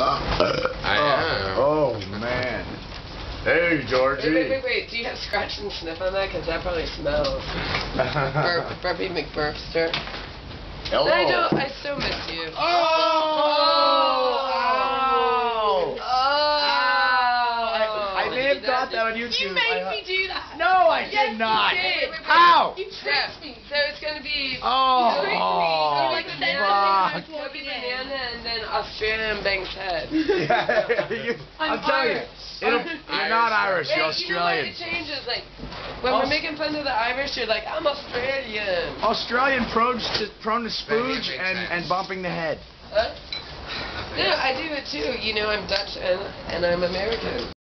I am. Oh, man. Hey, Georgie. Wait. Do you have scratch and sniff on that? Because that probably smells. Burpee McBurfster. Hello. Nigel, I so miss you. Oh! I may have got that on YouTube. You made me do that. No, I did not. You did. How? You tricked me. So it's going to be... Oh, like fuck. Kobe banana and then Australian Bank's head. I'm telling you, you're not Irish, you're Australian. You know what, it changes, like, when we're making fun of the Irish, you're like, I'm Australian. Australian prone to spooge and bumping the head. Huh? No, I do it too. You know, I'm Dutch and I'm American.